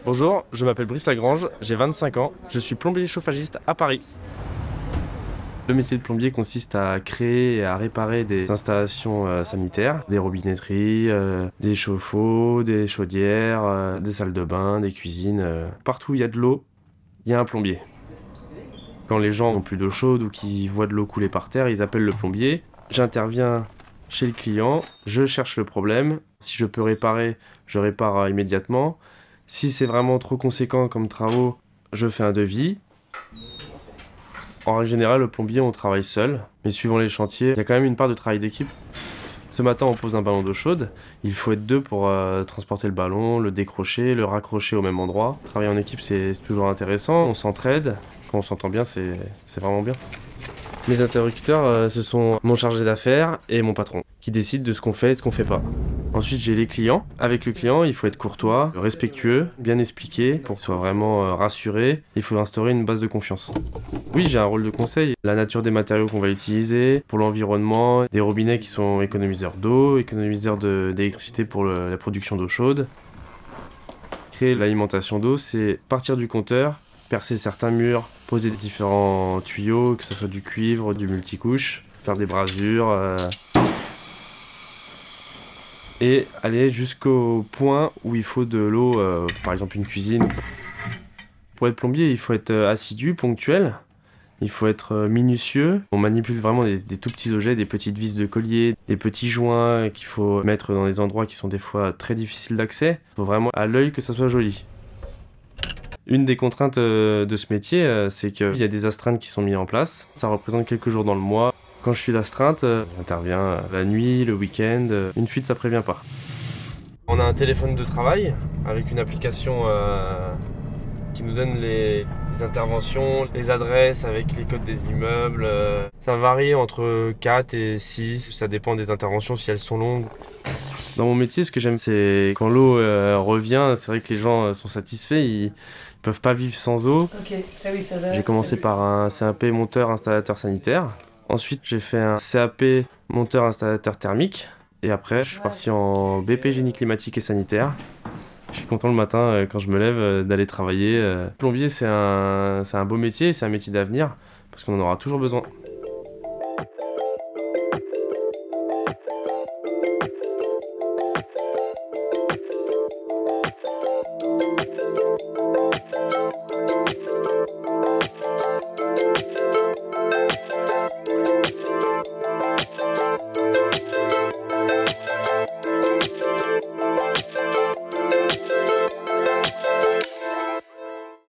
Bonjour, je m'appelle Brice Lagrange, j'ai 25 ans, je suis plombier chauffagiste à Paris. Le métier de plombier consiste à créer et à réparer des installations sanitaires, des robinetteries, des chauffe-eau, des chaudières, des salles de bain, des cuisines. Partout où il y a de l'eau, il y a un plombier. Quand les gens n'ont plus d'eau chaude ou qu'ils voient de l'eau couler par terre, ils appellent le plombier. J'interviens chez le client, je cherche le problème. Si je peux réparer, je répare immédiatement. Si c'est vraiment trop conséquent comme travaux, je fais un devis. En règle générale, le plombier, on travaille seul, mais suivant les chantiers, il y a quand même une part de travail d'équipe. Ce matin, on pose un ballon d'eau chaude. Il faut être deux pour transporter le ballon, le décrocher, le raccrocher au même endroit. Travailler en équipe, c'est toujours intéressant. On s'entraide. Quand on s'entend bien, c'est vraiment bien. Mes interlocuteurs, ce sont mon chargé d'affaires et mon patron, qui décident de ce qu'on fait et ce qu'on fait pas. Ensuite, j'ai les clients. Avec le client, il faut être courtois, respectueux, bien expliquer pour qu'il soit vraiment rassuré. Il faut instaurer une base de confiance. Oui, j'ai un rôle de conseil. La nature des matériaux qu'on va utiliser, pour l'environnement, des robinets qui sont économiseurs d'eau, économiseurs d'électricité pour la production d'eau chaude. Créer l'alimentation d'eau, c'est partir du compteur, percer certains murs, poser différents tuyaux, que ce soit du cuivre, du multicouche, faire des brasures, et aller jusqu'au point où il faut de l'eau, par exemple une cuisine. Pour être plombier, il faut être assidu, ponctuel, il faut être minutieux. On manipule vraiment des tout petits objets, des petites vis de collier, des petits joints qu'il faut mettre dans des endroits qui sont des fois très difficiles d'accès. Il faut vraiment à l'œil que ça soit joli. Une des contraintes de ce métier, c'est qu'il y a des astreintes qui sont mises en place. Ça représente quelques jours dans le mois. Quand je suis d'astreinte, j'interviens la nuit, le week-end. Une fuite, ça prévient pas. On a un téléphone de travail avec une application qui nous donne les interventions, les adresses avec les codes des immeubles. Ça varie entre 4 et 6, ça dépend des interventions si elles sont longues. Dans mon métier, ce que j'aime, c'est quand l'eau revient, c'est vrai que les gens sont satisfaits, ils peuvent pas vivre sans eau. Okay. Ah oui, ça va. J'ai commencé par un CAP monteur installateur sanitaire. Ensuite, j'ai fait un CAP monteur installateur thermique. Et après, je suis parti en BP génie climatique et sanitaire. Je suis content le matin, quand je me lève, d'aller travailler. Plombier, c'est un beau métier, c'est un métier d'avenir, parce qu'on en aura toujours besoin.